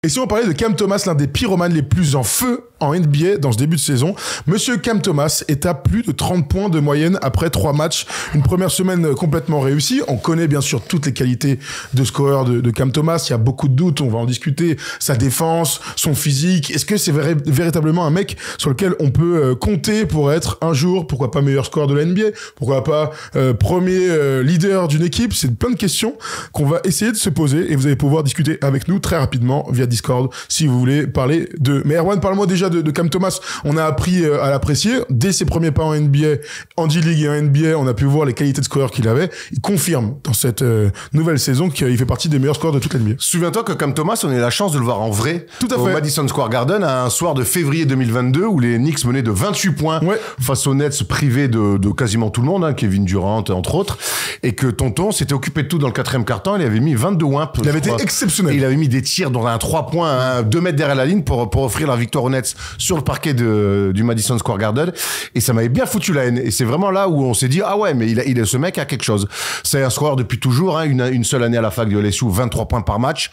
Et si on parlait de Cam Thomas, l'un des pyromanes les plus en feu en NBA dans ce début de saison, Monsieur Cam Thomas est à plus de 30 points de moyenne après 3 matchs. Une première semaine complètement réussie. On connaît bien sûr toutes les qualités de scoreur de Cam Thomas. Il y a beaucoup de doutes, on va en discuter. Sa défense, son physique. Est-ce que c'est véritablement un mec sur lequel on peut compter pour être un jour, pourquoi pas meilleur scoreur de la NBA, pourquoi pas premier leader d'une équipe? C'est plein de questions qu'on va essayer de se poser et vous allez pouvoir discuter avec nous très rapidement via Discord si vous voulez parler de... Mais Erwan, parle-moi déjà de Cam Thomas. On a appris à l'apprécier. Dès ses premiers pas en NBA, en G-League et en NBA, on a pu voir les qualités de scoreur qu'il avait. Il confirme dans cette nouvelle saison qu'il fait partie des meilleurs scoreurs de toute la NBA. Souviens-toi que Cam Thomas, on a eu la chance de le voir en vrai. Tout à fait. Au Madison Square Garden, un soir de février 2022 où les Knicks menaient de 28 points face aux Nets privés de quasiment tout le monde, hein, Kevin Durant entre autres, et que Tonton s'était occupé de tout dans le 4e quart-temps. Il avait mis 22 wimps. Il avait été exceptionnel. Et il avait mis des tirs dans un 3 points, 2 mètres derrière la ligne pour offrir la victoire aux Nets sur le parquet du Madison Square Garden. Et ça m'avait bien foutu la haine. Et c'est vraiment là où on s'est dit, ah ouais, mais ce mec a quelque chose. C'est un scoreur depuis toujours, hein, une seule année à la fac de LSU, 23 points par match,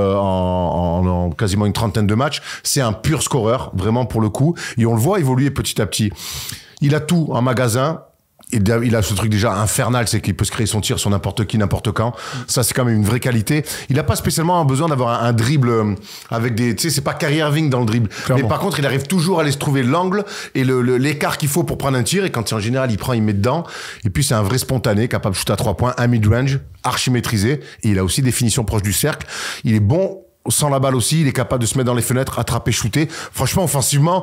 en quasiment une trentaine de matchs. C'est un pur scoreur, vraiment pour le coup. Et on le voit évoluer petit à petit. Il a tout en magasin. Il a ce truc déjà infernal, c'est qu'il peut se créer son tir sur n'importe qui, n'importe quand. Ça, c'est quand même une vraie qualité. Il a pas spécialement besoin d'avoir un dribble avec des, tu sais, c'est pas Kyrie Irving dans le dribble. Clairement. Mais par contre, il arrive toujours à aller se trouver l'angle et l'écart qu'il faut pour prendre un tir. Et quand en général, il met dedans. Et puis, c'est un vrai spontané, capable de shooter à 3 points, un mid-range, archi maîtrisé. Et il a aussi des finitions proches du cercle. Il est bon sans la balle aussi. Il est capable de se mettre dans les fenêtres, attraper, shooter. Franchement, offensivement,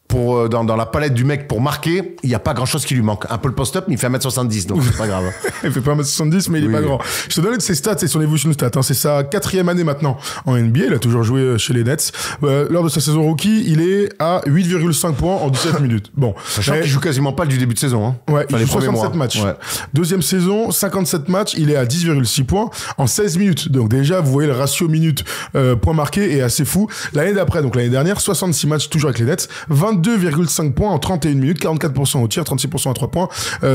dans la palette du mec pour marquer, il n'y a pas grand chose qui lui manque. Un peu le post-up, mais il fait 1m70, donc c'est pas grave. Il fait pas 1m70, mais il est pas grand. Je te donne ses stats, c'est son evolution stat. Hein. C'est sa 4e année maintenant en NBA. Il a toujours joué chez les Nets. Lors de sa saison rookie, il est à 8,5 points en 17 minutes. Bon. Sachant qu'il joue quasiment pas du début de saison. Hein. Ouais, il joue 67 matchs. Ouais. Deuxième saison, 57 matchs, il est à 10,6 points en 16 minutes. Donc déjà, vous voyez le ratio minutes points marqués est assez fou. L'année d'après, donc l'année dernière, 66 matchs toujours avec les Nets, 22,5 points en 31 minutes, 44% au tir, 36% à 3 points,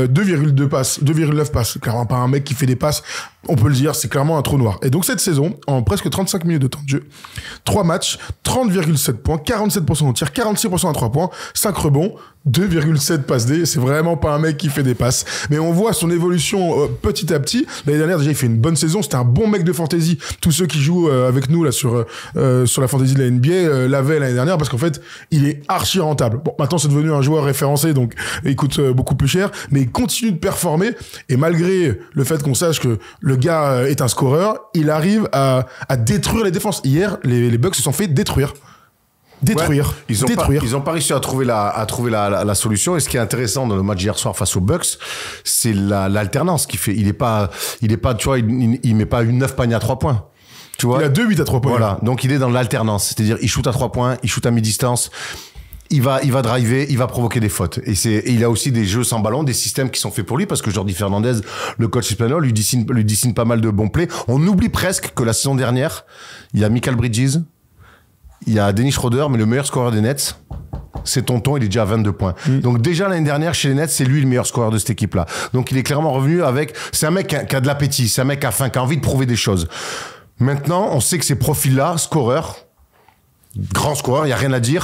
2,2 passes, 2,9 passes. Clairement pas un mec qui fait des passes, on peut le dire, c'est clairement un trou noir. Et donc cette saison, en presque 35 minutes de temps de jeu, 3 matchs, 30,7 points, 47% au tir, 46% à 3 points, 5 rebonds, 2,7 passes D, c'est vraiment pas un mec qui fait des passes. Mais on voit son évolution petit à petit. L'année dernière, déjà, il fait une bonne saison. C'était un bon mec de fantasy. Tous ceux qui jouent avec nous là sur la fantasy de la NBA l'avaient l'année dernière parce qu'en fait, il est archi rentable. Bon, maintenant, c'est devenu un joueur référencé, donc il coûte beaucoup plus cher. Mais il continue de performer. Et malgré le fait qu'on sache que le gars est un scoreur, il arrive à détruire les défenses. Hier, les Bucks se sont fait détruire. Ouais, ils ont pas réussi à trouver la solution. Et ce qui est intéressant dans le match d'hier soir face aux Bucks, c'est l'alternance qu'il fait. Il est pas, tu vois, il met pas une 9 paniers à 3 points. Tu vois. Il a 2-8 à 3 points. Voilà. Donc il est dans l'alternance. C'est-à-dire, il shoot à 3 points, il shoot à mi-distance. Il va driver, il va provoquer des fautes. Et il a aussi des jeux sans ballon, des systèmes qui sont faits pour lui parce que Jordi Fernandez, le coach espagnol, lui dessine pas mal de bons plays. On oublie presque que la saison dernière, il y a Mikal Bridges, il y a Dennis Schroeder, mais le meilleur scoreur des Nets, c'est Tonton, il est déjà à 22 points. Donc déjà l'année dernière, chez les Nets, c'est lui le meilleur scoreur de cette équipe-là. Donc il est clairement revenu avec... C'est un mec qui a de l'appétit, c'est un mec qui a faim, qui a envie de prouver des choses. Maintenant, on sait que ces profils-là, scoreurs, grands scoreurs, il n'y a rien à dire.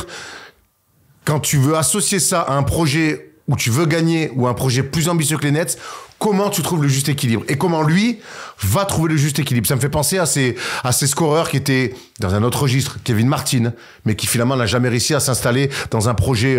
Quand tu veux associer ça à un projet où tu veux gagner ou un projet plus ambitieux que les Nets, comment tu trouves le juste équilibre et comment lui va trouver le juste équilibre. Ça me fait penser à ces scoreurs qui étaient dans un autre registre, Kevin Martin, mais qui finalement n'a jamais réussi à s'installer dans un projet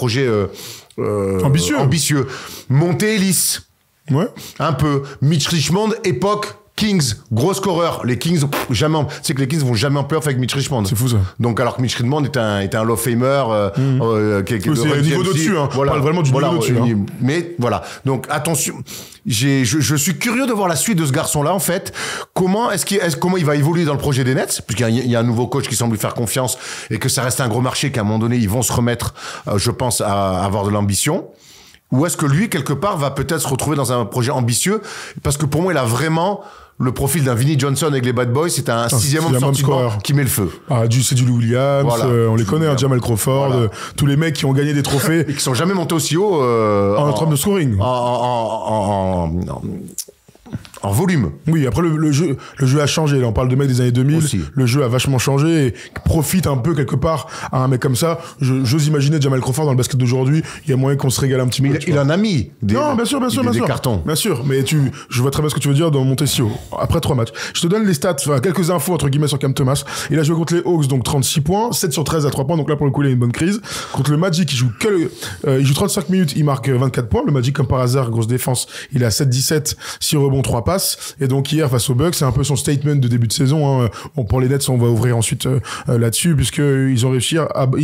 ambitieux. Monté Ellis, ouais, un peu. Mitch Richmond, époque Kings, gros scoreur. Les Kings, jamais. Tu sais que les Kings vont jamais en playoff avec Mitch Richmond. C'est fou ça. Donc alors que Mitch Richmond est un Hall of Famer, c'est le niveau d'au-dessus. Hein. Voilà, on parle vraiment du niveau d'au-dessus. Hein. Mais voilà. Donc attention. Je suis curieux de voir la suite de ce garçon-là en fait. Comment il va évoluer dans le projet des Nets, puisqu'il y a un nouveau coach qui semble lui faire confiance et que ça reste un gros marché qu'à un moment donné ils vont se remettre, je pense, à avoir de l'ambition. Ou est-ce que lui quelque part va peut-être se retrouver dans un projet ambitieux, parce que pour moi il a vraiment le profil d'un Vinnie Johnson avec les Bad Boys, c'est un sixième homme scoreur qui met le feu. Ah, c'est du Lou Williams, voilà. On les connaît, Jamal Crawford, voilà. Tous les mecs qui ont gagné des trophées. Et qui sont jamais montés aussi haut. En termes de scoring. En volume. Oui, après le jeu a changé. Là, on parle de mecs des années 2000. Aussi. Le jeu a vachement changé et profite un peu quelque part à un mec comme ça. J'ose imaginer Jamal Crawford dans le basket d'aujourd'hui. Il y a moyen qu'on se régale un petit peu. Il en a mis des, non, bien sûr. des cartons. Bien sûr, mais je vois très bien ce que tu veux dire dans Montessio. Après 3 matchs. Je te donne les stats, enfin, quelques infos entre guillemets sur Cam Thomas. Il a joué contre les Hawks, donc 36 points, 7 sur 13 à 3 points. Donc là, pour le coup, il a une bonne crise. Contre le Magic, il joue 35 minutes, il marque 24 points. Le Magic, comme par hasard, grosse défense, il est à 7-17, 6 rebonds, 3 passes. Et donc hier, face aux Bucks, c'est un peu son statement de début de saison. Hein. Bon, pour les Nets, on va ouvrir ensuite là-dessus, puisqu'ils ont réussi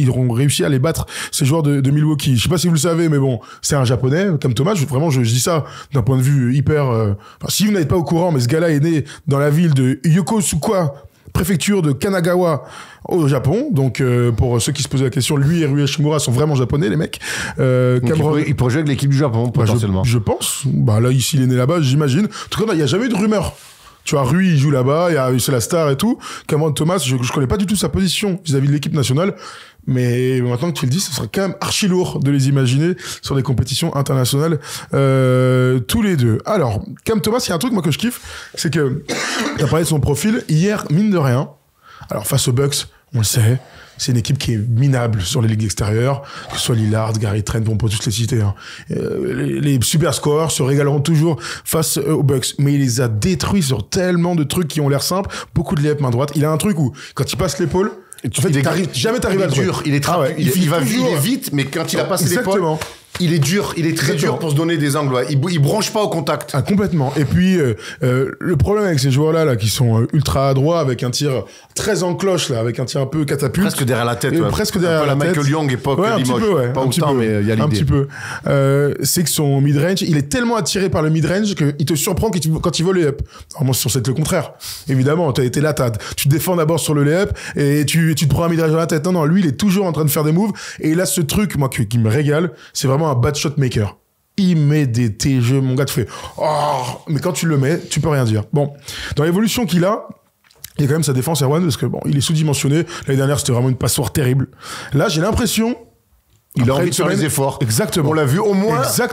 à les battre, ces joueurs de Milwaukee. Je sais pas si vous le savez, mais bon, c'est un Japonais, Cam Thomas. Vraiment, je dis ça d'un point de vue hyper... si vous n'êtes pas au courant, mais ce gars-là est né dans la ville de Yokosuka, préfecture de Kanagawa, au Japon. Donc, pour ceux qui se posaient la question, lui et Rui Hachimura sont vraiment japonais, les mecs. Il pourrait jouer avec l'équipe du Japon, potentiellement. Je pense. Bah, là, ici, il est né là-bas, j'imagine. En tout cas, il n'y a jamais eu de rumeur. Tu vois, Rui, il joue là-bas, c'est la star et tout. Cameron Thomas, je connais pas du tout sa position vis-à-vis de l'équipe nationale. Mais maintenant que tu le dis, ce serait quand même archi lourd de les imaginer sur des compétitions internationales, tous les deux. Alors, Cam Thomas, il y a un truc, moi, que je kiffe, c'est que, t'as parlé de son profil, hier, mine de rien. Alors, face aux Bucks, on le sait, c'est une équipe qui est minable sur les ligues extérieures, que ce soit Lillard, Gary Trent, on peut tous les citer. Hein. Les super scoreurs se régaleront toujours face aux Bucks, mais il les a détruits sur tellement de trucs qui ont l'air simples, beaucoup de layups main droite. Il a un truc où, quand il passe l'épaule, en fait, jamais t'arrives à le dur, il est vite, mais quand il a passé l'épaule, il est dur, il est très dur pour se donner des angles. Ouais. Il branche pas au contact. Ah, complètement. Et puis le problème avec ces joueurs-là, qui sont ultra adroits, avec un tir très en cloche, là, avec un tir un peu catapulte, presque derrière la tête. Presque derrière la tête. Michael Young époque Limoges. Pas autant, mais il y a l'idée. Un petit peu. C'est que son mid-range, il est tellement attiré par le mid-range qu'il te surprend quand il vole les up. Normalement, c'est censé être le contraire. Évidemment, t'as été là, tu te défends d'abord sur le lay-up et tu te prends un mid-range dans la tête. Non, lui, il est toujours en train de faire des moves. Et il a ce truc, moi, qui me régale, c'est vraiment un bad shot maker. Il met des jeux, mon gars, tu fais mais quand tu le mets, tu peux rien dire. Bon, dans l'évolution qu'il a, il y a quand même sa défense, Erwan, parce que bon, il est sous-dimensionné. L'année dernière, c'était vraiment une passoire terrible. Là, j'ai l'impression, il a envie de faire les efforts. Exactement. On l'a vu au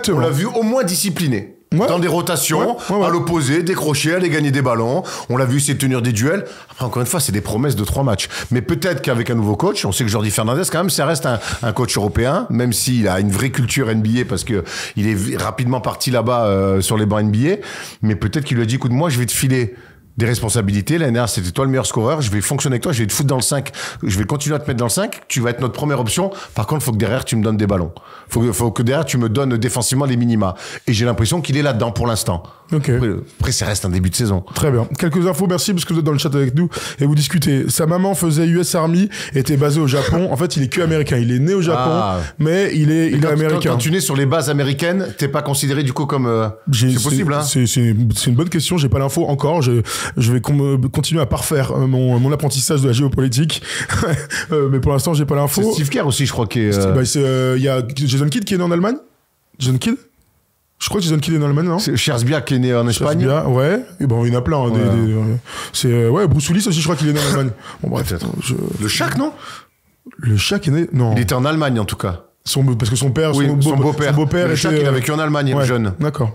moins discipliné. Ouais. Dans des rotations, à l'opposé, décrocher, aller gagner des ballons. On l'a vu, c'est tenir des duels. Après, encore une fois, c'est des promesses de 3 matchs. Mais peut-être qu'avec un nouveau coach, on sait que Jordi Fernandez, quand même, ça reste un coach européen, même s'il a une vraie culture NBA parce que il est rapidement parti là-bas sur les bancs NBA. Mais peut-être qu'il lui a dit, écoute, moi, je vais te filer des responsabilités. L'année dernière, c'était toi le meilleur scoreur. Je vais fonctionner avec toi. Je vais te foutre dans le 5. Je vais continuer à te mettre dans le 5. Tu vas être notre première option. Par contre, il faut que derrière, tu me donnes des ballons. Faut que derrière, tu me donnes défensivement les minima. Et j'ai l'impression qu'il est là-dedans pour l'instant. Okay. Après, ça reste un début de saison. Très bien. Quelques infos, merci, parce que vous êtes dans le chat avec nous et vous discutez. Sa maman faisait US Army, était basée au Japon. En fait, il est que américain. Il est né au Japon, mais il est américain. Quand tu nais sur les bases américaines, t'es pas considéré du coup comme... c'est possible, hein? C'est une bonne question. J'ai pas l'info encore. Je vais continuer à parfaire mon apprentissage de la géopolitique. Mais pour l'instant, j'ai pas l'info. C'est Steve Kerr aussi, je crois, qui est... Il y a Jason Kidd qui est né en Allemagne. Jason Kidd? Je crois que Jason Kidd est en Allemagne, non? C'est Scherzbia qui est né en Espagne. Scherzbia, ouais. Et bon, il y en a plein. C'est Bruce Willis aussi, je crois qu'il est né en Allemagne. Bon, bref. Le Shaq, non? Le Shaq est né... Non. Il était en Allemagne, en tout cas. Parce que son père, son beau-père le Shaq, il a vécu en Allemagne, jeune. D'accord.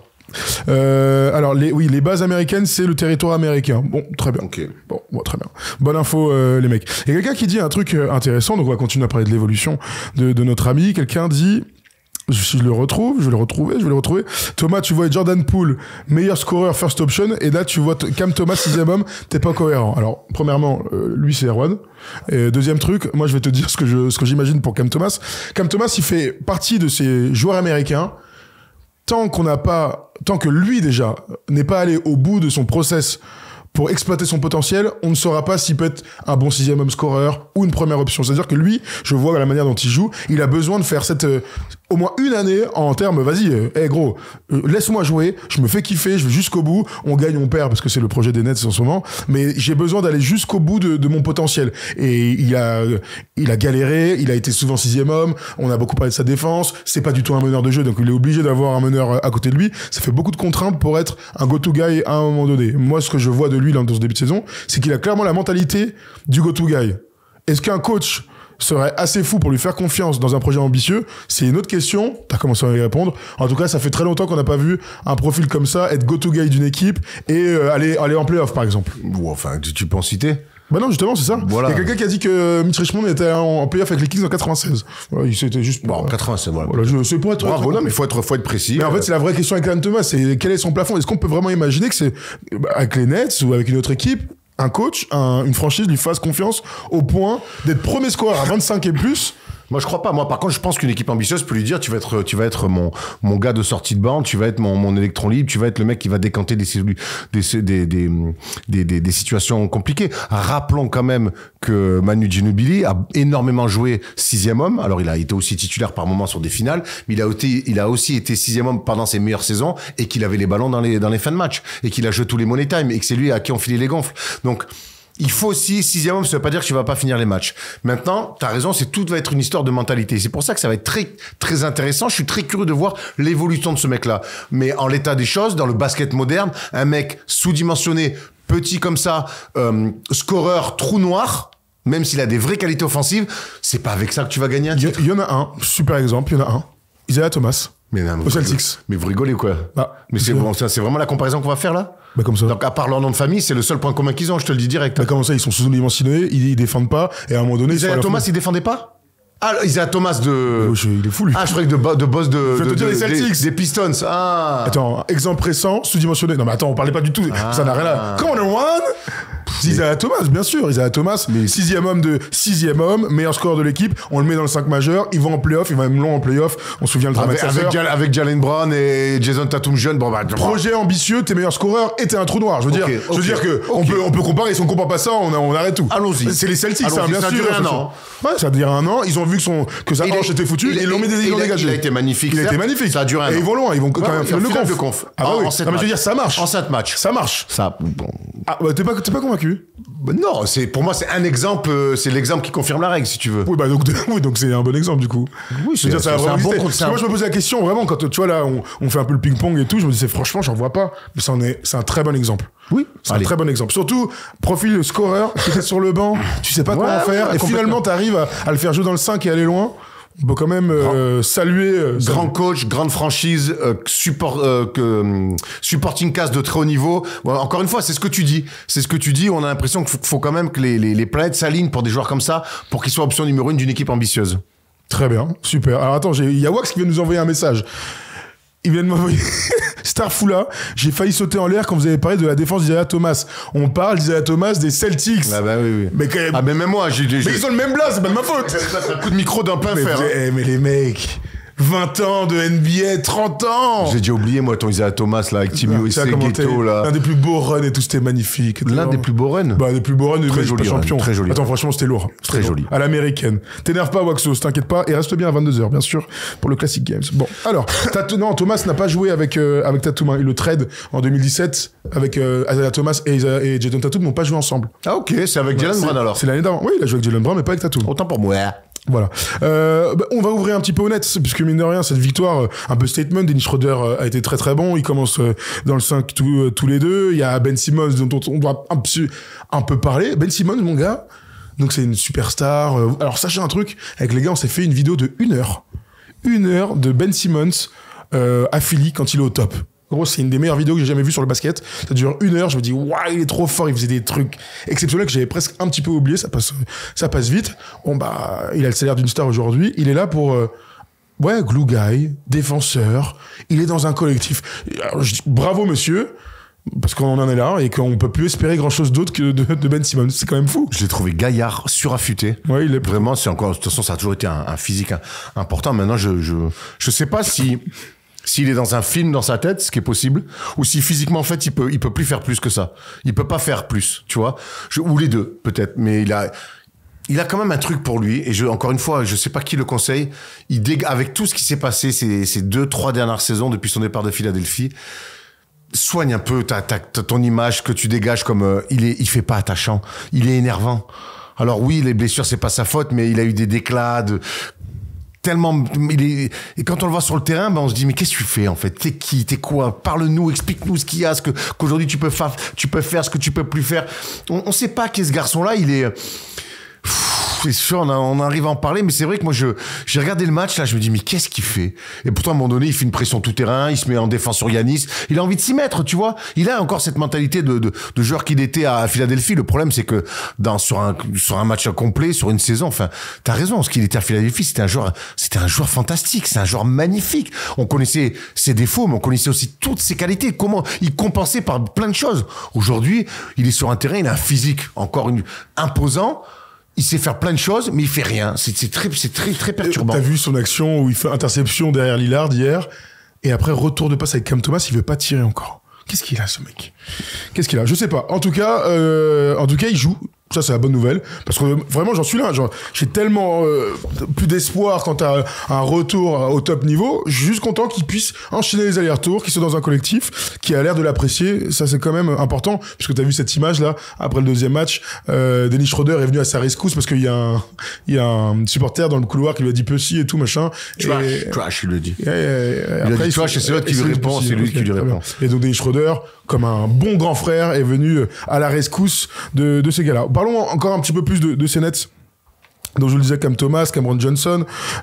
Alors les bases américaines, c'est le territoire américain. Bon, très bien. Okay. Bon, très bien. Bonne info, les mecs. Il y a quelqu'un qui dit un truc intéressant, donc on va continuer à parler de l'évolution de notre ami. Quelqu'un dit... Je le retrouve, je vais le retrouver. Thomas, tu vois Jordan Poole, meilleur scoreur first option, et là tu vois Cam Thomas, 6e homme, t'es pas cohérent. Alors, premièrement, lui c'est Erwan. Et deuxième truc, moi je vais te dire ce que j'imagine pour Cam Thomas. Cam Thomas, il fait partie de ces joueurs américains, tant que lui déjà n'est pas allé au bout de son process pour exploiter son potentiel, on ne saura pas s'il peut être un bon 6e homme scoreur ou une première option. C'est-à-dire que lui, je vois la manière dont il joue, il a besoin de faire au moins une année en termes, vas-y, gros, laisse-moi jouer, je me fais kiffer, je vais jusqu'au bout, on gagne, on perd, parce que c'est le projet des Nets en ce moment, mais j'ai besoin d'aller jusqu'au bout de mon potentiel. Et il a galéré, il a été souvent 6e homme, on a beaucoup parlé de sa défense, c'est pas du tout un meneur de jeu, donc il est obligé d'avoir un meneur à côté de lui, ça fait beaucoup de contraintes pour être un go-to guy à un moment donné. Moi, ce que je vois de lui là, dans ce début de saison, c'est qu'il a clairement la mentalité du go-to guy. Est-ce qu'un coach serait assez fou pour lui faire confiance dans un projet ambitieux, c'est une autre question. T'as commencé à y répondre. En tout cas, ça fait très longtemps qu'on n'a pas vu un profil comme ça être go-to-guy d'une équipe et aller en play-off, par exemple. Ou enfin, tu peux en citer? Bah non, justement, c'est ça. Voilà. Il y a quelqu'un qui a dit que Mitch Richmond était en play-off avec les Kings en 96. Voilà, c'était juste... Bon, en 96, voilà. Voilà, c'est pour être... Bravo, non, mais faut être précis. Mais en fait, c'est la vraie question avec Cam Thomas, c'est quel est son plafond? Est-ce qu'on peut vraiment imaginer que c'est, avec les Nets ou avec une autre équipe, un coach, une franchise lui fasse confiance au point d'être premier scoreur à 25 et plus? Moi, je crois pas. Moi, par contre, je pense qu'une équipe ambitieuse peut lui dire, tu vas être mon gars de sortie de bande, tu vas être mon électron libre, tu vas être le mec qui va décanter des situations compliquées. Rappelons quand même que Manu Ginobili a énormément joué 6e homme. Alors, il a été aussi titulaire par moments sur des finales, mais il a aussi été 6e homme pendant ses meilleures saisons et qu'il avait les ballons dans les fins de match et qu'il a joué tous les money time et que c'est lui à qui on filait les gonfles. Donc, il faut aussi, 6e homme, ça veut pas dire que tu vas pas finir les matchs. Maintenant, t'as raison, tout va être une histoire de mentalité. C'est pour ça que ça va être très, très intéressant. Je suis très curieux de voir l'évolution de ce mec-là. Mais en l'état des choses, dans le basket moderne, un mec sous-dimensionné, petit comme ça, scoreur, trou noir, même s'il a des vraies qualités offensives, c'est pas avec ça que tu vas gagner un titre. Il y en a un, super exemple, il y en a un. Isaiah Thomas. Mais non, au Celtics. Mais vous rigolez ou quoi? Mais c'est bon, c'est vraiment la comparaison qu'on va faire là? Bah comme ça. Donc à part leur nom de famille, c'est le seul point commun qu'ils ont, je te le dis direct. Bah comment ça, ils sont sous-dimensionnés, ils défendent pas, et à un moment donné... Isaiah Thomas, il défendait pas? Ah, Isaiah Thomas de... il est fou, lui. Ah, je croyais que de boss Je vais te dire les Celtics. des Pistons. Ah. Attends, exemple récent, sous-dimensionné. Non mais attends, on parlait pas du tout, ça n'a rien à... Come on, one. Isaiah Thomas, bien sûr. Isaiah Thomas, 6e homme, meilleur scoreur de l'équipe. On le met dans le 5 majeur. Il va en playoff, il va même long en playoff. On se souvient le drame avec Jalen Brown et Jason Tatum jeune. Bon, projet ambitieux, t'es meilleur scoreur et t'es un trou noir. Je veux dire que on peut comparer. Si on compare pas ça, on arrête tout. Allons-y. C'est les Celtics, bien sûr. Ça a duré un an. Ouais, ça a duré un an. Ils ont vu que sa hanche était foutue et ils l'ont mis ils l'ont dégagé. Il a été magnifique. Il a été magnifique. Ça a duré un an. Et ils vont loin. Ils vont quand même faire le conf. Ah oui. Je veux dire, ça marche. En 7 matchs. Ça marche. Ça. Ah t'es pas convaincu? Non, pour moi c'est un exemple, c'est l'exemple qui confirme la règle si tu veux. Oui donc c'est un bon exemple du coup. Oui, c'est un bon contre. Moi je me posais la question vraiment quand tu vois là on fait un peu le ping-pong et tout, je me disais franchement j'en vois pas, mais c'est un très bon exemple. Oui, c'est un très bon exemple. Surtout profil scoreur, peut-être sur le banc, tu sais pas quoi en faire et finalement t'arrives à le faire jouer dans le 5 et aller loin. On peut quand même saluer... grand coach, grande franchise, supporting cast de très haut niveau. Bon, encore une fois, c'est ce que tu dis. C'est ce que tu dis. On a l'impression qu'il faut quand même que les planètes s'alignent pour des joueurs comme ça, pour qu'ils soient option numéro 1 d'une équipe ambitieuse. Très bien, super. Alors attends, il y a Wax qui vient nous envoyer un message. Il vient de m'envoyer... Starfoula, j'ai failli sauter en l'air quand vous avez parlé de la défense d'Isaiah Thomas. On parle d'Isaiah Thomas des Celtics. Ah bah oui. Mais quand même... Ah mais même moi, Mais ils ont le même blast, c'est pas de ma faute. C'est un coup de micro d'un pain fer. Mais les mecs... 20 ans de NBA, 30 ans. J'ai déjà oublié, moi, ton Isaiah Thomas, là, avec Timmy USA, Ghetto, là. L'un des plus beaux runs et tout, c'était magnifique. L'un des plus beaux runs? Bah, des plus beaux runs de champion. Très joli. Attends, franchement, c'était lourd. Très joli. À l'américaine. T'énerve pas, Waxos, t'inquiète pas. Et reste bien à 22h, bien sûr, pour le Classic Games. Bon. Alors, non, Thomas n'a pas joué avec Tatum, hein. Il le trade en 2017 avec Isaiah Thomas et Jason Tatum n'ont pas joué ensemble. Ah, ok. C'est avec Jalen Brown, alors. C'est l'année d'avant. Oui, il a joué avec Jalen Brown, mais pas avec Tatum. Autant pour moi. Voilà. On va ouvrir un petit peu au net, puisque mine de rien, cette victoire, un peu statement, Dennis Schroeder a été très très bon. Il commence dans le 5 tous les deux. Il y a Ben Simmons dont on doit un peu parler. Ben Simmons, mon gars, donc c'est une superstar. Alors sachez un truc, avec les gars, on s'est fait une vidéo de 1 heure. 1 heure de Ben Simmons à Philly quand il est au top. En gros, c'est une des meilleures vidéos que j'ai jamais vues sur le basket. Ça dure 1 heure. Je me dis, waouh, il est trop fort. Il faisait des trucs exceptionnels que j'avais presque un petit peu oublié. Ça passe vite. Bon, bah, il a le salaire d'une star aujourd'hui. Il est là pour, glue guy, défenseur. Il est dans un collectif. Alors, je dis, bravo, monsieur. Parce qu'on en est là et qu'on peut plus espérer grand chose d'autre que de Ben Simmons. C'est quand même fou. Je l'ai trouvé gaillard, suraffûté. Ouais, il est vraiment, c'est encore, de toute façon, ça a toujours été un physique important. Maintenant, je sais pas s'il est dans un film dans sa tête, ce qui est possible, ou si physiquement, en fait, il peut plus faire plus que ça. Il peut pas faire plus, tu vois. Ou les deux, peut-être. Mais il a quand même un truc pour lui. Et encore une fois, je sais pas qui le conseille. Avec tout ce qui s'est passé ces 2-3 dernières saisons depuis son départ de Philadelphie, soigne un peu ton image que tu dégages comme, il fait pas attachant. Il est énervant. Alors oui, les blessures, c'est pas sa faute, mais il a eu des déclats tellement, et quand on le voit sur le terrain, ben on se dit, mais qu'est-ce que tu fais, en fait? T'es qui? T'es quoi? Parle-nous, explique-nous ce qu'il y a, qu'aujourd'hui tu peux faire, ce que tu peux plus faire. On sait pas qui est ce garçon-là, il est, C'est sûr, on arrive à en parler, mais c'est vrai que moi, j'ai regardé le match, là, je me dis, mais qu'est-ce qu'il fait? Et pourtant, à un moment donné, il fait une pression tout-terrain, il se met en défense sur Yanis, il a envie de s'y mettre, tu vois. Il a encore cette mentalité de joueur qu'il était à Philadelphie. Le problème, c'est que sur un match complet, sur une saison, enfin, t'as raison, ce qu'il était à Philadelphie, c'était un joueur fantastique, c'est un joueur magnifique. On connaissait ses défauts, mais on connaissait aussi toutes ses qualités, comment il compensait par plein de choses. Aujourd'hui, il est sur un terrain, il a un physique encore imposant. Il sait faire plein de choses, mais il fait rien. C'est très perturbant. T'as vu son action où il fait interception derrière Lillard hier, et après retour de passe avec Cam Thomas, il veut pas tirer encore. Qu'est-ce qu'il a, ce mec? Qu'est-ce qu'il a? Je sais pas. En tout cas, il joue. Ça, c'est la bonne nouvelle. Parce que vraiment, j'en suis là. J'ai tellement plus d'espoir quant à un retour au top niveau. Je suis juste content qu'il puisse enchaîner les allers-retours, qu'il soit dans un collectif qui a l'air de l'apprécier. Ça, c'est quand même important. Puisque tu as vu cette image-là, après le deuxième match, Dennis Schroeder est venu à sa rescousse parce qu'il y a un supporter dans le couloir qui lui a dit Pussy et tout, machin. Trash, il le dit. Il a dit trash et c'est l'autre qui lui répond. C'est lui qui lui répond. Et donc, Dennis Schroeder, comme un bon grand frère, est venu à la rescousse de ces gars-là. Parlons encore un petit peu plus de ces Nets. Donc je vous le disais, Cam Thomas, Cameron Johnson,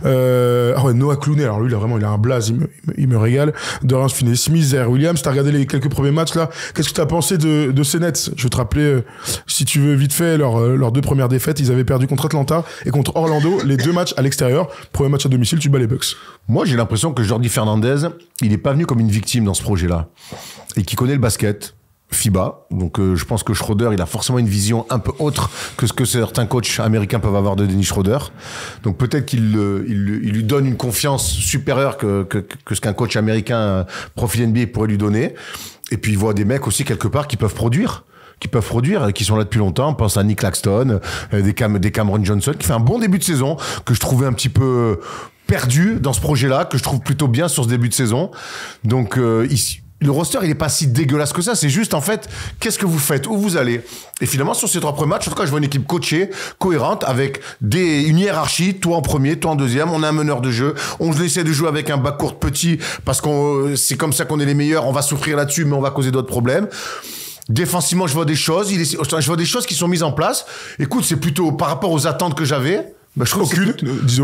Noah Clooney, alors lui il a un blaze, il me régale. Dorian Finney-Smith, Zaire Williams, t'as regardé les quelques premiers matchs là, qu'est-ce que t'as pensé de ces Nets? Je vais te rappeler, si tu veux vite fait, leurs deux premières défaites, ils avaient perdu contre Atlanta et contre Orlando, les deux matchs à l'extérieur. Premier match à domicile, tu bats les Bucks. Moi j'ai l'impression que Jordi Fernandez, il est pas venu comme une victime dans ce projet-là, et qui connaît le basket. FIBA, donc je pense que Schroeder, il a forcément une vision un peu autre que ce que certains coachs américains peuvent avoir de Dennis Schroeder. Donc peut-être qu'il lui donne une confiance supérieure que ce qu'un coach américain profil NBA pourrait lui donner. Et puis il voit des mecs aussi quelque part qui peuvent produire, qui sont là depuis longtemps. On pense à Nick Claxton, des Cameron Johnson, qui fait un bon début de saison, que je trouvais un petit peu perdu dans ce projet-là, que je trouve plutôt bien sur ce début de saison. Donc ici, le roster, il est pas si dégueulasse que ça. C'est juste, en fait, qu'est-ce que vous faites? Où vous allez? Et finalement, sur ces 3 premiers matchs, en tout cas, je vois une équipe coachée, cohérente, avec une hiérarchie. Toi en premier, toi en deuxième. On a un meneur de jeu. On essaie de jouer avec un backcourt petit parce c'est comme ça qu'on est les meilleurs. On va souffrir là-dessus, mais on va causer d'autres problèmes. Défensivement, je vois des choses. Je vois des choses qui sont mises en place. Écoute, c'est plutôt par rapport aux attentes que j'avais. Je trouve aucune.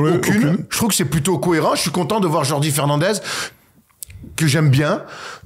Je trouve que c'est plutôt cohérent. Je suis content de voir Jordi Fernandez, que j'aime bien,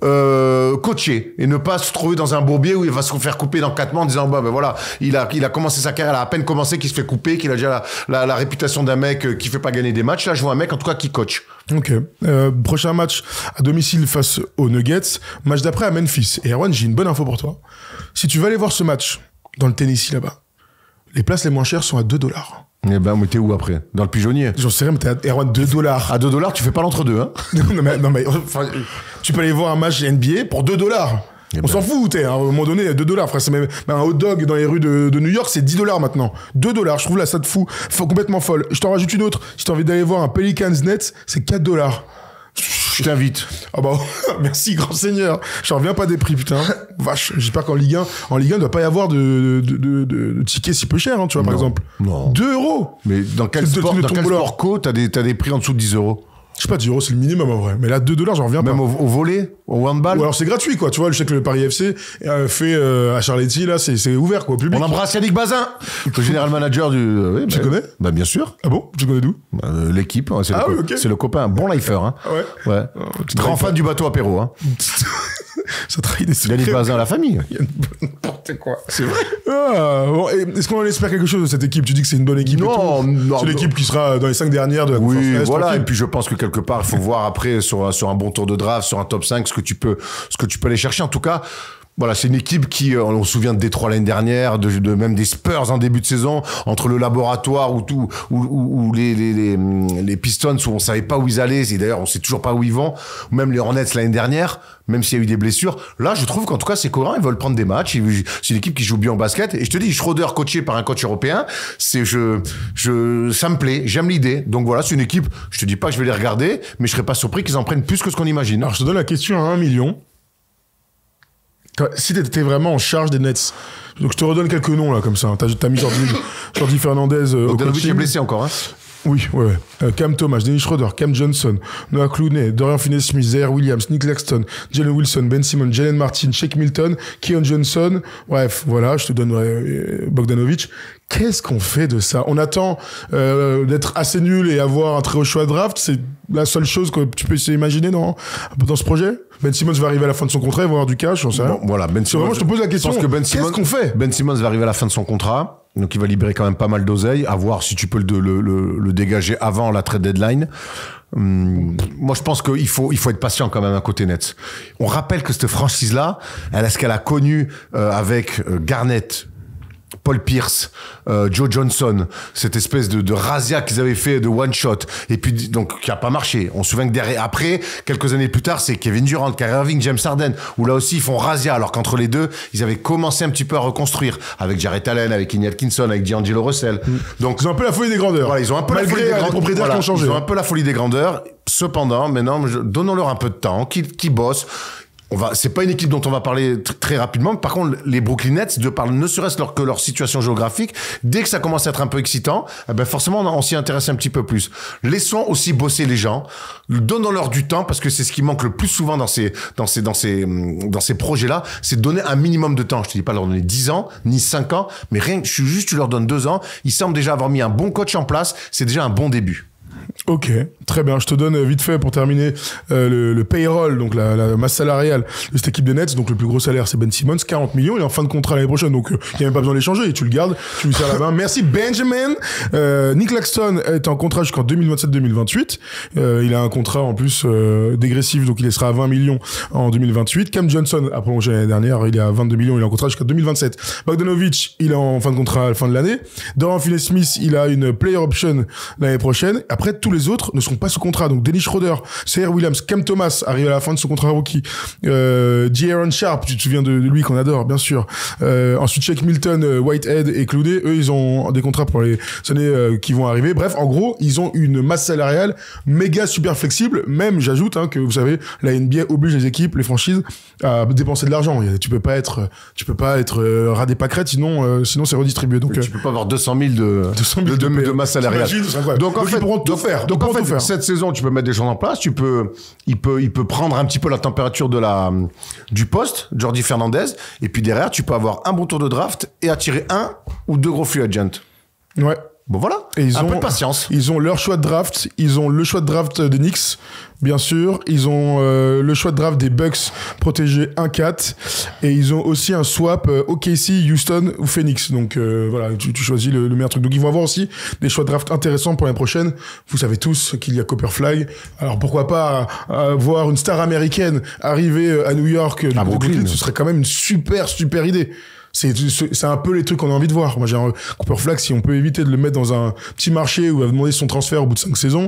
coacher et ne pas se trouver dans un bourbier où il va se faire couper dans 4 mois en disant ben voilà, il a commencé sa carrière, il a à peine commencé, qu'il se fait couper, qu'il a déjà la réputation d'un mec qui fait pas gagner des matchs. Là, je vois un mec en tout cas qui coach. Ok. Prochain match à domicile face aux Nuggets. Match d'après à Memphis. Et Erwan, j'ai une bonne info pour toi. Si tu vas aller voir ce match dans le Tennessee là-bas, les places les moins chères sont à $2. Eh ben, mais t'es où après? Dans le pigeonnier? J'en sais rien, mais t'es à Erwan, $2. À $2, tu fais pas l'entre-deux, hein? non, mais enfin, tu peux aller voir un match NBA pour $2. On s'en fout où t'es, hein. À un moment donné, $2, frère. C'est même un hot dog dans les rues de New York, c'est $10 maintenant. $2, je trouve là, ça te fout complètement folle. Je t'en rajoute une autre. Si t'as envie d'aller voir un Pelicans Nets, c'est $4. Je t'invite. Ah bah, merci, grand seigneur. J'en reviens pas des prix, putain. Vache. J'espère qu'en Ligue 1, il doit pas y avoir de tickets si peu chers, hein, tu vois, par exemple. Non. €2. Mais dans quel sport co, t'as des prix en dessous de 10 €? Je sais pas, 10 €, c'est le minimum en vrai. Mais là, $2, j'en reviens pas. Même au volley, au handball. Ou alors c'est gratuit, quoi. Tu vois, je sais que le Paris FC fait à Charletti, là, c'est ouvert, quoi, au public. On embrasse Yannick Bazin, le général manager du. Tu connais? Bah bien sûr. Ah bon? Tu connais d'où? L'équipe, c'est le copain, un bon lifer, hein. Ouais. Grand fan du bateau apéro, hein. Ça trahit des secrets. Yannick Bazin, la famille. N'importe quoi. C'est vrai. Bon, est-ce qu'on en espère quelque chose de cette équipe? Tu dis que c'est une bonne équipe? Non. C'est l'équipe qui sera dans les 5 dernières de la conférence. Oui, voilà. Tranquille. Et puis je pense que quelque part, il faut voir après sur un bon tour de draft, sur un top 5, ce que tu peux aller chercher. En tout cas, voilà, c'est une équipe qui, on se souvient de Détroit l'année dernière, de même des Spurs en début de saison, entre le laboratoire où les Pistons où on savait pas où ils allaient, et d'ailleurs on sait toujours pas où ils vont, ou même les Hornets l'année dernière, même s'il y a eu des blessures. Là, je trouve qu'en tout cas, c'est cohérent, ils veulent prendre des matchs, c'est une équipe qui joue bien au basket, et je te dis, Schroeder coaché par un coach européen, ça me plaît, j'aime l'idée. Donc voilà, c'est une équipe, je te dis pas que je vais les regarder, mais je serais pas surpris qu'ils en prennent plus que ce qu'on imagine. Alors, je te donne la question à 1 million. Si t'étais vraiment en charge des Nets, donc je te redonne quelques noms là comme ça. T'as mis Jordi Fernandez au coaching. Bogdanovic est blessé encore, hein. Oui, ouais. Cam Thomas, Dennis Schroeder, Cam Johnson, Noah Clooney, Dorian Finney-Smith, Zaire Williams, Nick Claxton, Jalen Wilson, Ben Simmons, Jalen Martin, Shake Milton, Keon Johnson. Bref, voilà, je te donne Bogdanovic. Qu'est-ce qu'on fait de ça? On attend d'être assez nul et avoir un très haut choix de draft. C'est la seule chose que tu peux imaginer dans ce projet. Ben Simmons va arriver à la fin de son contrat, il va avoir du cash, j'en sais rien. Bon, voilà, Ben Simmons. Vraiment, je te pose la question. Qu'est-ce qu'on fait? Ben Simmons va arriver à la fin de son contrat. Donc, il va libérer quand même pas mal d'oseille. À voir si tu peux le dégager avant la trade deadline. Moi, je pense qu'il faut être patient quand même à côté Nets. On rappelle que cette franchise-là, elle a ce qu'elle a connu avec Garnett, Paul Pierce, Joe Johnson, cette espèce de razzia qu'ils avaient fait de one shot, et puis donc qui a pas marché. On se souvient que derrière, après, quelques années plus tard, c'est Kevin Durant, Kyrie Irving, James Harden, où là aussi ils font razzia, alors qu'entre les deux, ils avaient commencé un petit peu à reconstruire avec Jarrett Allen, avec Kenny Atkinson, avec D'Angelo Russell. Donc ils ont un peu la folie des grandeurs. Voilà, ils ont un peu la folie des grandeurs. Propriétaires qui ont changé. Ils ont un peu la folie des grandeurs. Cependant, maintenant, donnons-leur un peu de temps, qu'ils bossent. C'est pas une équipe dont on va parler très rapidement. Par contre, les Brooklyn Nets, de par ne serait-ce que leur situation géographique, dès que ça commence à être un peu excitant, eh ben forcément, on s'y intéresse un petit peu plus. Laissons aussi bosser les gens. Donnons-leur du temps, parce que c'est ce qui manque le plus souvent dans ces projets-là, c'est de donner un minimum de temps. Je te dis pas leur donner 10 ans, ni 5 ans, mais tu leur donnes 2 ans. Ils semblent déjà avoir mis un bon coach en place. C'est déjà un bon début. Ok, très bien. Je te donne vite fait pour terminer le payroll, donc la masse salariale de cette équipe de Nets. Donc le plus gros salaire, c'est Ben Simmons, 40 millions. Il est en fin de contrat l'année prochaine, donc il n'y a même pas besoin de l'échanger. Et tu le gardes, tu lui serres la main. Merci Benjamin. Nick Claxton est en contrat jusqu'en 2027-2028. Il a un contrat en plus dégressif, donc il sera à 20 millions en 2028. Cam Johnson a prolongé l'année dernière, il est à 22 millions, il est en contrat jusqu'en 2027. Bogdanovic, il est en fin de contrat à la fin de l'année. Dorian Finney-Smith, il a une player option l'année prochaine. Après, tous les autres ne sont pas sous contrat. Donc, Dennis Schroeder, Zaire Williams, Cam Thomas arrive à la fin de son contrat rookie. J.Aaron Sharp, tu te souviens de lui qu'on adore, bien sûr. Ensuite, Shake Milton, Whitehead et Clooney, eux, ils ont des contrats pour les années qui vont arriver. Bref, en gros, ils ont une masse salariale méga super flexible. Même, j'ajoute, que vous savez, la NBA oblige les équipes, les franchises à dépenser de l'argent. Tu peux pas être ras des pâquerettes, sinon c'est redistribué. Donc, tu peux pas avoir 200 000 de masse salariale. Donc en fait, ils pourront tout faire. Donc en fait, cette saison, tu peux mettre des choses en place. Il peut prendre un petit peu la température du poste, Jordi Fernandez, et puis derrière, tu peux avoir un bon tour de draft et attirer 1 ou 2 gros free agents. Ouais. Bon voilà, et un peu de patience. Ils ont leur choix de draft, ils ont le choix de draft des Knicks, bien sûr, ils ont le choix de draft des Bucks protégés 1-4, et ils ont aussi un swap OKC, Houston ou Phoenix. Donc voilà, tu choisis le meilleur truc. Donc ils vont avoir aussi des choix de draft intéressants pour l'année prochaine. Vous savez tous qu'il y a Copper Flag. Alors pourquoi pas voir une star américaine arriver à New York, à Brooklyn. Ce serait quand même une super idée. C'est un peu les trucs qu'on a envie de voir. Moi, j'ai un Cooper Flag, si on peut éviter de le mettre dans un petit marché où il va demander son transfert au bout de 5 saisons.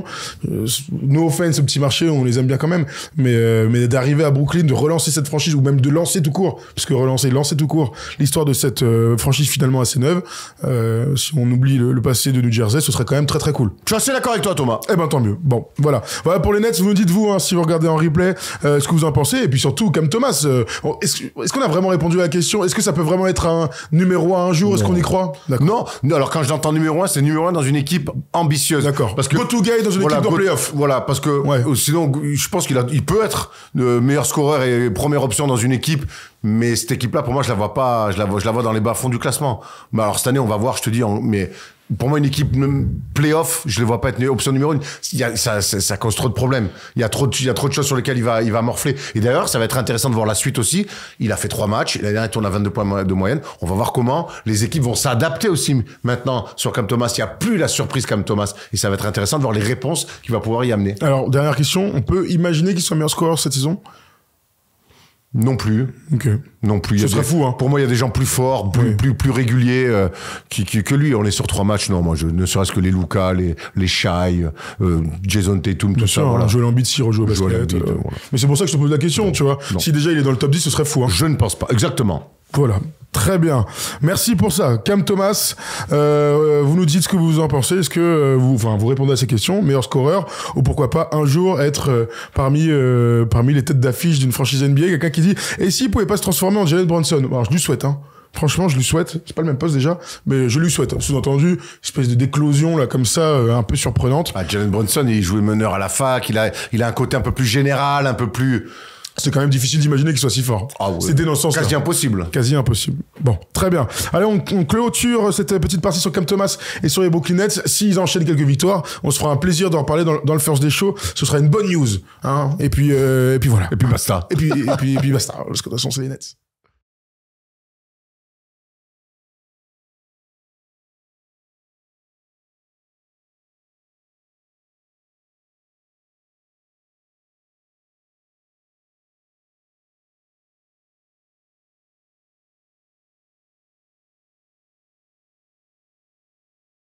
No offense, ce petit marché, on les aime bien quand même. Mais d'arriver à Brooklyn, de relancer cette franchise, ou même de lancer tout court, parce que lancer tout court l'histoire de cette franchise finalement assez neuve, si on oublie le passé de New Jersey, ce serait quand même très cool. Je suis assez d'accord avec toi, Thomas. Eh ben, tant mieux. Bon, voilà. Voilà pour les Nets, vous nous dites, vous, si vous regardez en replay, ce que vous en pensez. Et puis surtout, Cam Thomas, est-ce qu'on a vraiment répondu à la question? Est-ce que ça peut vraiment être un numéro 1 un jour? Est-ce qu'on y croit? Non, alors quand j'entends numéro 1, c'est numéro 1 dans une équipe ambitieuse. D'accord. Parce que go-to guy dans une équipe de playoff. Voilà, parce que sinon, je pense il peut être le meilleur scoreur et première option dans une équipe. Mais cette équipe-là, pour moi, je la vois pas. Je la vois dans les bas-fonds du classement. Mais alors cette année, on va voir. Je te dis, mais pour moi, une équipe playoff, je les vois pas être option numéro 1. Ça cause trop de problèmes. Il y a trop de choses sur lesquelles il va morfler. Et d'ailleurs, ça va être intéressant de voir la suite aussi. Il a fait 3 matchs. L'année dernière, il tourne à 22 points de moyenne. On va voir comment les équipes vont s'adapter aussi maintenant sur Cam Thomas. Il n'y a plus la surprise Cam Thomas. Et ça va être intéressant de voir les réponses qu'il va pouvoir y amener. Alors, dernière question. On peut imaginer qu'il soit meilleur scoreur cette saison? Non plus. Ok. Non plus. Ce serait fou, hein. Pour moi, il y a des gens plus forts, plus réguliers que lui. On est sur 3 matchs. Non, moi, ne serait-ce que les Luka, les Shai, Jason Tatum, tout ça. Voilà. Joel Embiid s'y rejoue au basket. Voilà. Mais c'est pour ça que je te pose la question, tu vois. Non. Si déjà il est dans le top 10, ce serait fou. Hein. Je ne pense pas. Exactement. Voilà. Très bien. Merci pour ça. Cam Thomas, vous nous dites ce que vous en pensez. Est-ce que vous répondez à ces questions, meilleur scoreur, ou pourquoi pas un jour être parmi les têtes d'affiche d'une franchise NBA, quelqu'un qui dit, et s'il pouvait pas se transformer en Jalen Brunson? Alors je lui souhaite, Franchement, je lui souhaite. C'est pas le même poste déjà, mais je lui souhaite. Sous-entendu, espèce de d'éclosion là comme ça, un peu surprenante. Jalen Brunson, il jouait meneur à la fac. Il a un côté un peu plus général, un peu plus. C'est quand même difficile d'imaginer qu'il soit si fort. Ah ouais. C'était dans ce sens-là. Quasi impossible. Quasi impossible. Bon, très bien. Allez, on clôture cette petite partie sur Cam Thomas et sur les Brooklyn Nets. S'ils enchaînent quelques victoires, on se fera un plaisir d'en parler dans le First Day Show. Ce sera une bonne news, hein. Et puis voilà. Et puis basta. Et puis basta. Parce que de toute façon, c'est les Nets.